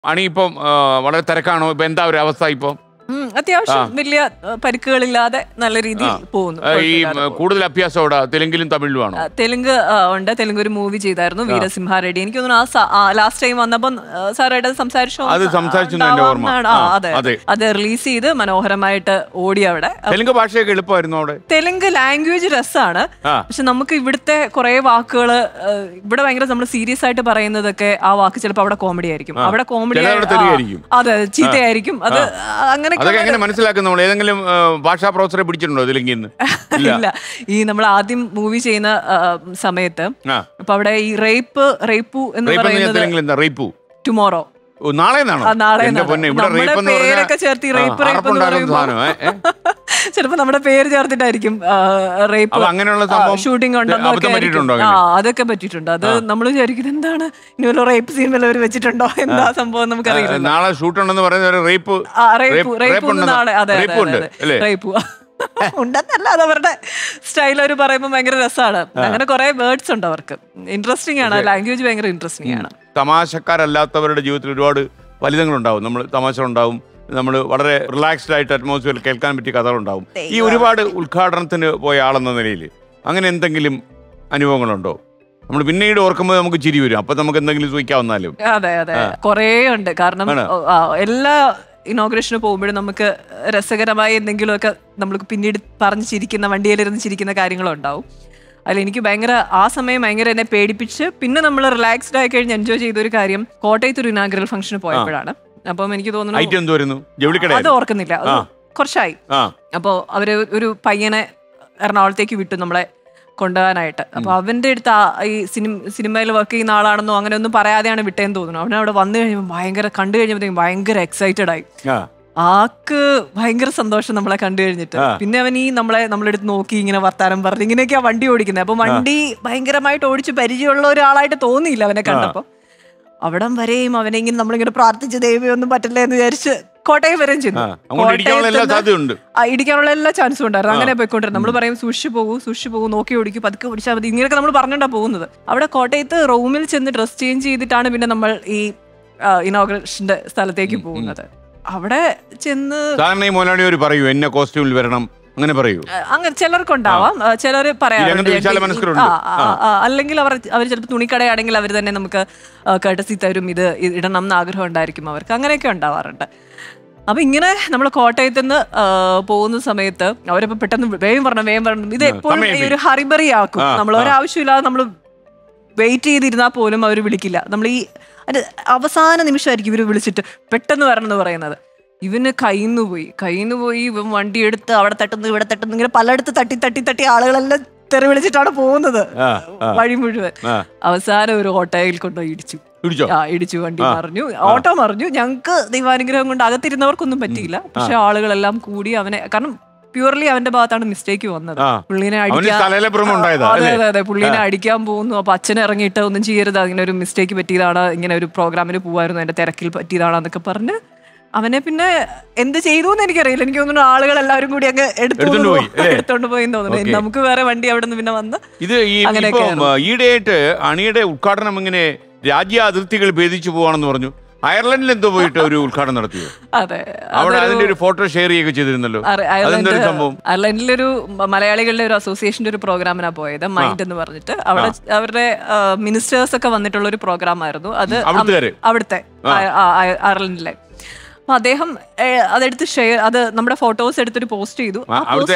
അണി ഇപ്പം വളരെ തിരക്കാണോ? ഇപ്പൊ എന്താ ഒരു അവസ്ഥ ഇപ്പൊ? അത്യാവശ്യം വലിയ പരിക്കുകളില്ലാതെ നല്ല രീതിയിൽ പോകുന്നു. ഈ കൂടുതൽ അഭ്യാസം തെലുങ്കിലും തമിഴിലുമാണോ? തെലുങ്ക് ഉണ്ട്. തെലുങ്ക് ഒരു മൂവി ചെയ്തായിരുന്നു, വീരസിംഹ റെഡ്ഡി. എനിക്ക് തോന്നുന്നു ലാസ്റ്റ് ടൈം വന്നപ്പം സാറായിട്ട് സംസാരിച്ചു. അത് റിലീസ് ചെയ്ത് മനോഹരമായിട്ട് ഓടി അവിടെ. തെലുങ്ക് ഭാഷയൊക്കെ എളുപ്പമായിരുന്നു അവിടെ. തെലുങ്ക് ലാംഗ്വേജ് രസമാണ്. പക്ഷെ നമുക്ക് ഇവിടുത്തെ കുറെ വാക്കുകള് ഇവിടെ ഭയങ്കര നമ്മൾ സീരിയസ് ആയിട്ട് പറയുന്നതൊക്കെ ആ വാക്ക് ചിലപ്പോൾ അവിടെ കോമഡി ആയിരിക്കും. അവിടെ കോമഡി അതെ ചീത്തയായിരിക്കും. അത് അങ്ങനെ എങ്ങനെ മനസ്സിലാക്കും നമ്മൾ? ഏതെങ്കിലും ഭാഷാ പ്രൊഫസറെ പിടിച്ചിട്ടുണ്ടോ തെലുങ്കിൽ? ഇല്ല. ഈ നമ്മൾ ആദ്യം മൂവി ചെയ്യുന്ന സമയത്ത് അപ്പൊ അവിടെ ഈ റേപ്പു എന്ന് പറയുന്നത് ടുമോറോ പേരൊക്കെ ചേർത്തി റേപ്പ് ചിലപ്പോ നമ്മുടെ പേര് ചേർത്തിട്ടായിരിക്കും റേപ്പ് ഷൂട്ടിംഗ് ഉണ്ടെന്നോ അതൊക്കെ പറ്റിയിട്ടുണ്ട്. അത് നമ്മൾ വിചാരിക്കുന്നത് എന്താണ് ഇനി വല്ല റേപ്പ് സീൻ വല്ലവർ വെച്ചിട്ടുണ്ടോ, എന്താ സംഭവം നമുക്കറിയില്ല. നാളെ ഷൂട്ട് ഉണ്ടെന്ന് പറയുന്നത് റേപ്പ് നാളെ. അതെ റേപ്പ് ഉണ്ടെന്നല്ല, അത് അവരുടെ സ്റ്റൈൽ അവർ പറയുമ്പോൾ ഭയങ്കര രസമാണ്. അങ്ങനെ കുറെ വേർഡ്സ് ഉണ്ട് അവർക്ക്. ഇൻട്രസ്റ്റിംഗ് ആണ്, ലാംഗ്വേജ് ഭയങ്കര ഇൻട്രസ്റ്റിംഗ് ആണ്. തമാശക്കാരല്ലാത്തവരുടെ ജീവിതത്തിൽ ഒരുപാട് ഫലിതങ്ങളുണ്ടാവും. നമ്മൾ തമാശ ഉണ്ടാവും, നമ്മൾ വളരെ റിലാക്സ്ഡ് ആയിട്ട് അറ്റ്മോസ്ഫിയറിൽ കേൾക്കാൻ പറ്റിയ കഥകളുണ്ടാവും. ഈ ഒരുപാട് ഉദ്ഘാടനത്തിന് പോയ ആളെന്ന നിലയിൽ അങ്ങനെ എന്തെങ്കിലും അനുഭവങ്ങളുണ്ടോ? നമ്മൾ പിന്നീട് ഓർക്കുമ്പോൾ നമുക്ക് ചിരി വരും, അപ്പൊ നമുക്ക് എന്തെങ്കിലും ചോദിക്കാവുന്നാലും. അതെ കുറേ ഉണ്ട്. കാരണം എല്ലാ ഇനോഗ്രേഷന് പോകുമ്പോഴും നമുക്ക് രസകരമായ എന്തെങ്കിലുമൊക്കെ നമ്മൾക്ക് പിന്നീട് പറഞ്ഞ് ചിരിക്കുന്ന, വണ്ടിയിലിരുന്ന് ചിരിക്കുന്ന കാര്യങ്ങളുണ്ടാവും. അതിൽ എനിക്ക് ഭയങ്കര ആ സമയം ഭയങ്കര എന്നെ പേടിപ്പിച്ച് പിന്നെ നമ്മൾ റിലാക്സ്ഡ് ആയി കഴിഞ്ഞ് എൻജോയ് ചെയ്തൊരു കാര്യം കോട്ടയത്ത് ഒരു ഇനാഗ്രൽ ഫംഗ്ഷന് പോയപ്പോഴാണ്. അപ്പം എനിക്ക് തോന്നുന്നു അത് ഓർക്കുന്നില്ല, കുറച്ചായി. അപ്പോൾ അവര് ഒരു പയ്യനെ എറണാകുളത്തേക്ക് വിട്ടു നമ്മളെ കൊണ്ടുപോകാനായിട്ട്. അപ്പൊ അവന്റെ അടുത്ത് ഈ സിനിമയിൽ വർക്ക് ചെയ്യുന്ന ആളാണെന്നോ അങ്ങനെ ഒന്നും പറയാതെയാണ് വിട്ടേന്ന് തോന്നുന്നു. അവനെ അവിടെ വന്നു കഴിയുമ്പോൾ കണ്ടു കഴിഞ്ഞപ്പോഴത്തേക്കും ഭയങ്കര എക്സൈറ്റഡ് ആയി. ആക്ക് ഭയങ്കര സന്തോഷം നമ്മളെ കണ്ടു കഴിഞ്ഞിട്ട്. പിന്നെ അവൻ ഈ നമ്മളെടുത്ത് നോക്കി ഇങ്ങനെ വർത്താനം പറഞ്ഞു ഇങ്ങനെയൊക്കെയാ വണ്ടി ഓടിക്കുന്നത്. അപ്പൊ വണ്ടി ഭയങ്കരമായിട്ട് ഓടിച്ച് പരിചയമുള്ള ഒരാളായിട്ട് തോന്നിയില്ല അവനെ കണ്ടപ്പോ. അവിടം വരെയും അവനെ ഇങ്ങനെ നമ്മളിങ്ങനെ പ്രാർത്ഥിച്ച് ദൈവമൊന്നും പറ്റില്ല എന്ന് വിചാരിച്ച് കോട്ടയം വരെയും ചെന്നു. ഇടിക്കാനുള്ള എല്ലാ ചാൻസും ഉണ്ടായിരുന്നു. അങ്ങനെ പോയിക്കൊണ്ടിരുന്നു. നമ്മൾ പറയും സൂക്ഷിച്ചു പോകും, നോക്കി ഓടിക്കും, പതുക്കെ ഓടിച്ചാൽ മതി, ഇങ്ങനെയൊക്കെ നമ്മൾ പറഞ്ഞോണ്ടാ പോകുന്നത്. അവിടെ കോട്ടയത്ത് റൂമിൽ ചെന്ന് ഡ്രസ് ചേഞ്ച് ചെയ്തിട്ടാണ് പിന്നെ നമ്മൾ ഈ ഇനോഗ്രേഷന്റെ സ്ഥലത്തേക്ക് പോകുന്നത്. അവിടെ ചെന്ന് എന്നെ കോസ്റ്റ്യൂമിൽ വരണം അങ്ങനെ പറയൂ. അങ്ങനെ ചിലർക്കുണ്ടാവാം, ചിലർ പറയാറുണ്ട്. അല്ലെങ്കിൽ അവർ ചിലപ്പോൾ തുണിക്കടയാണെങ്കിൽ അവർ തന്നെ നമുക്ക് കട്ടസി തരും, ഇത് ഇടണം എന്ന് ആഗ്രഹം ഉണ്ടായിരിക്കും അവർക്ക്. അങ്ങനെയൊക്കെ ഉണ്ടാവാറുണ്ട്. അപ്പൊ ഇങ്ങനെ നമ്മൾ കോട്ടയത്ത് നിന്ന് പോകുന്ന സമയത്ത് അവരിപ്പോ പെട്ടെന്ന് വേഗം പറഞ്ഞു ഇത് എപ്പോഴും ഈ ഒരു ഹറിബറി ആക്കും. നമ്മൾ ഒരാവശ്യമില്ലാതെ നമ്മൾ വെയിറ്റ് ചെയ്തിരുന്നാൽ പോലും അവർ വിളിക്കില്ല. നമ്മൾ ഈ അവസാന നിമിഷമായിരിക്കും ഇവർ വിളിച്ചിട്ട് പെട്ടെന്ന് വരണം എന്ന് പറയുന്നത്. ഇവന് കയ്യിന്ന് പോയി ഇവൻ വണ്ടി എടുത്ത് അവിടെ തട്ടുന്നു ഇവിടെ തട്ടുന്നു ഇങ്ങനെ പലയിടത്ത് തട്ടി ആളുകളെല്ലാം തെറി വിളിച്ചിട്ടാണ് പോകുന്നത് വഴി മുഴുവൻ. അവസാനം ഒരു ഓട്ടോയിൽ കൊണ്ടുപോയി ഇടിച്ചു. വണ്ടി മറിഞ്ഞു, ഓട്ടോ മറിഞ്ഞു. ഞങ്ങക്ക് ദൈവാനുഗ്രഹം കൊണ്ട് അകത്തിരുന്നവർക്കൊന്നും പറ്റിയില്ല. പക്ഷെ ആളുകളെല്ലാം കൂടി അവനെ, കാരണം പ്യൂർലി അവന്റെ ഭാഗത്താണ് മിസ്റ്റേക്ക് വന്നത്. പുള്ളിനെ പുള്ളിനെ അടിക്കാൻ പോകുന്നു. അപ്പൊ അച്ഛനെ ഇറങ്ങിയിട്ട് ഒന്നും ചെയ്യരുത്, അങ്ങനെ ഒരു മിസ്റ്റേക്ക് പറ്റിയതാണ്, ഇങ്ങനെ ഒരു പ്രോഗ്രാമിന് പോവായിരുന്നു, അതിന്റെ തിരക്കിൽ പറ്റിയതാണെന്നൊക്കെ പറഞ്ഞ് അവനെ പിന്നെ എന്ത് ചെയ്തു എന്ന് എനിക്കറിയില്ല. എനിക്ക് തോന്നുന്നു ആളുകൾ എല്ലാവരും കൂടി അങ്ങ് എടുത്തോണ്ട് പോയി തോന്നുന്നു. നമുക്ക് വേറെ വണ്ടി അവിടെ നിന്ന് പിന്നെ വന്ന് ഇത് ഈയിടെയായിട്ട് അണിയുടെ ഉദ്ഘാടനം ഇങ്ങനെ രാജ്യ അതിർത്തികൾ ഭേദിച്ചു പോവാണെന്ന് പറഞ്ഞു. അയർലൻഡിൽ എന്തോ പോയിട്ട് ഒരു ഉദ്ഘാടനം നടത്തിയോ? അതെ, അവിടെ അതിന്റെ ഒരു ഫോട്ടോ ഷെയർ ചെയ്യുകയൊക്കെ ചെയ്തിരുന്നല്ലോ. അയർലൻഡിലൊരു മലയാളികളുടെ ഒരു അസോസിയേഷന്റെ ഒരു പ്രോഗ്രാമിനാണ് പോയത്, മൈൻഡ് എന്ന് പറഞ്ഞിട്ട്. അവിടെ അവരുടെ മിനിസ്റ്റേഴ്സ് ഒക്കെ വന്നിട്ടുള്ള ഒരു പ്രോഗ്രാം ആയിരുന്നു അത്. അവിടുത്തെ അയർലൻഡിലെ അപ്പൊ അദ്ദേഹം അതെടുത്ത് അത് നമ്മുടെ ഫോട്ടോസ് എടുത്തൊരു പോസ്റ്റ് ചെയ്തു. അവിടുത്തെ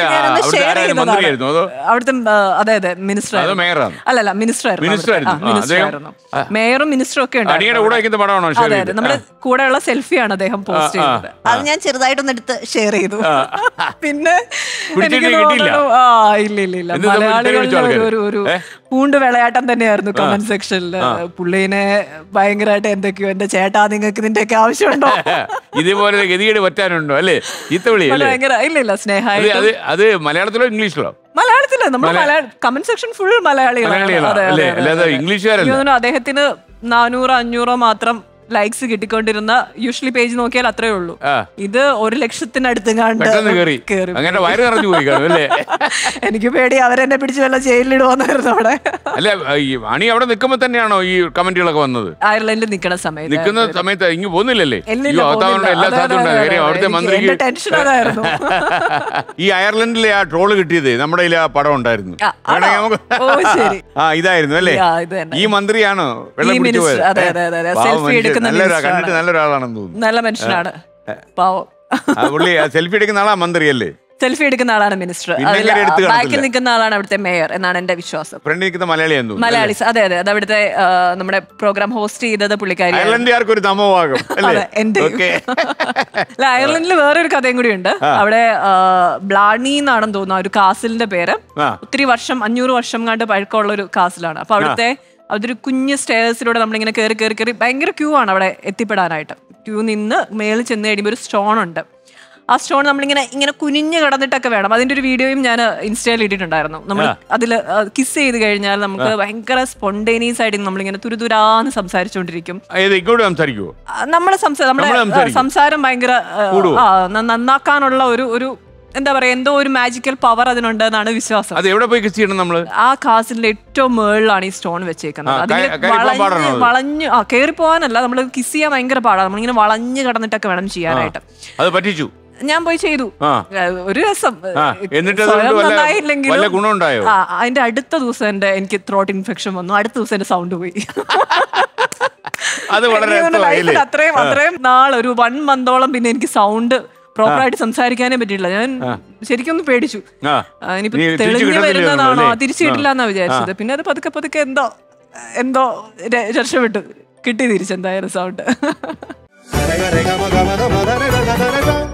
അതെ മിനിസ്റ്റർ അല്ലല്ല മിനിസ്റ്റർ ആയിരുന്നു. മേയറും മിനിസ്റ്ററും ഒക്കെ ഉണ്ട്. അതെ നമ്മുടെ കൂടെയുള്ള സെൽഫിയാണ് അദ്ദേഹം പോസ്റ്റ് ചെയ്തത്. അത് ഞാൻ ചെറുതായിട്ടൊന്ന് എടുത്ത് ഷെയർ ചെയ്തു. പിന്നെ എനിക്ക് തോന്നുന്നു ഇല്ല മലയാളികളുടെ ഒരു പൂണ്ട് വിളയാട്ടം തന്നെയായിരുന്നു കമന്റ് സെക്ഷനില്. പുള്ളീനെ ഭയങ്കരമായിട്ട് എന്തൊക്കെയോ എന്റെ ചേട്ടാ നിങ്ങൾക്ക് ഇതിന്റെയൊക്കെ ആവശ്യമുണ്ടോ, ഇതേപോലെ ഗതികേട് പറ്റാനുണ്ടോ അല്ലേ ചീത്തവിളി? ഇല്ല സ്നേഹം. അത് മലയാളത്തിലോ ഇംഗ്ലീഷിലോ? മലയാളത്തില് നമ്മുടെ കമന്റ് സെക്ഷൻ ഫുൾ മലയാളികളാണ്. ഇംഗ്ലീഷുകാരല്ല. അദ്ദേഹത്തിന് 400-500 മാത്രം ലൈക്സ് കിട്ടിക്കൊണ്ടിരുന്ന യൂഷ്വലി പേജ് നോക്കിയാൽ അത്രേ ഉള്ളൂ. ഇത് 1,00,000-നടുത്ത് കേറി. അങ്ങനെ വയറ് നിറഞ്ഞു പോയി കാണും അല്ലേ? എനിക്ക് പേടി അവരെന്നെ പിടിച്ച് വല്ല ജയിലിലിടുവാന്നായിരുന്നു അവിടെ. അല്ല, അണി അവിടെ നിൽക്കുമ്പോ തന്നെയാണോ ഈ കമന്റുകളൊക്കെ വന്നത്? അയർലൻഡിൽ നിൽക്കുന്ന സമയത്ത് ഇങ്ങ് പോകുന്നില്ലല്ലേ? എല്ലാ അവിടുത്തെ മന്ത്രിക്ക് ടെൻഷൻ അതായിരുന്നു. ഈ അയർലൻഡിലെ ആ ട്രോള് കിട്ടിയത് നമ്മുടെ ആ പടം ഉണ്ടായിരുന്നു. ഇതായിരുന്നു അല്ലേ? ഈ മന്ത്രിയാണോ വെള്ളം പിടിച്ചു പോയത്? കണ്ടിട്ട് നല്ലൊരാളാണെന്ന് തോന്നുന്നു. നല്ല മനുഷ്യനാണ്, പാവം. പുള്ളി സെൽഫി എടുക്കുന്ന ആളാ മന്ത്രിയല്ലേ? സെൽഫി എടുക്കുന്ന ആളാണ് മിനിസ്റ്റർ, ബാക്കിൽ നിൽക്കുന്ന ആളാണ് അവിടുത്തെ മേയർ എന്നാണ് എന്റെ വിശ്വാസം. മലയാളി, അതെ അതെ. അത് അവിടുത്തെ നമ്മുടെ പ്രോഗ്രാം ഹോസ്റ്റ് ചെയ്തത് പുള്ളിക്കാരി. അയർലൻഡിൽ വേറൊരു കഥയും കൂടി ഉണ്ട്. അവിടെ ബ്ലാണി എന്നാണെന്ന് തോന്നുന്നു ഒരു കാസിലിന്റെ പേര്. ഒത്തിരി വർഷം, 500 വർഷം കണ്ട് പഴക്കമുള്ള ഒരു കാസിലാണ്. അപ്പൊ അവിടുത്തെ അതൊരു കുഞ്ഞ് സ്റ്റേഴ്സിലൂടെ നമ്മളിങ്ങനെ കയറി ഭയങ്കര ക്യൂ ആണ് അവിടെ എത്തിപ്പെടാനായിട്ട്. ക്യൂ നിന്ന് മേളിൽ ചെന്ന് കഴിയുമ്പോൾ ഒരു സ്റ്റോൺ ഉണ്ട്. ആ സ്റ്റോൺ നമ്മളിങ്ങനെ കുനിഞ്ഞ് കിടന്നിട്ടൊക്കെ വേണം. അതിന്റെ ഒരു വീഡിയോയും ഞാൻ ഇൻസ്റ്റയിൽ ഇട്ടിട്ടുണ്ടായിരുന്നു. നമ്മൾ അതിൽ കിസ് ചെയ്ത് കഴിഞ്ഞാൽ നമുക്ക് ഭയങ്കര സ്പോണ്ടേനിയസ് ആയിട്ട് നമ്മളിങ്ങനെ തുരുതുരാന്ന് സംസാരിച്ചുകൊണ്ടിരിക്കും. നമ്മുടെ സംസാരം ഭയങ്കര നന്നാക്കാനുള്ള ഒരു എന്താ പറയാ, എന്തോ ഒരു മാജിക്കൽ പവർ അതിനുണ്ട് എന്നാണ് വിശ്വാസം. ആ കാസിന്റെ ഏറ്റവും മേളിലാണ് ഈ സ്റ്റോൺ വെച്ചേക്കുന്നത്. അതിന് വളഞ്ഞ് കേറി പോകാനല്ല, നമ്മൾ കിസ് ചെയ്യാൻ ഭയങ്കര പാടാണ്. നമ്മളിങ്ങനെ വളഞ്ഞ് കിടന്നിട്ടൊക്കെ വേണം ചെയ്യാനായിട്ട്. ഞാൻ പോയി ചെയ്തു. ഒരു രസം. അതിന്റെ അടുത്ത ദിവസം എനിക്ക് ത്രോട്ട് ഇൻഫെക്ഷൻ വന്നു. അടുത്ത ദിവസം എന്റെ സൗണ്ട് പോയി. അത്രയും നാളൊരു 1 മന്തോളം പിന്നെ എനിക്ക് സൗണ്ട് പ്രോപ്പറായിട്ട് സംസാരിക്കാനേ പറ്റിയില്ല. ഞാൻ ശരിക്കും ഒന്ന് പേടിച്ചു. ഇനിയിപ്പോ തെളിഞ്ഞു വരുന്നതാണോ, തിരിച്ചു കിട്ടില്ല എന്നാ വിചാരിച്ചത്. പിന്നെ അത് പതുക്കെ എന്തോ രക്ഷപ്പെട്ടു, കിട്ടി തിരിച്ചെന്തായാലും സൗണ്ട്.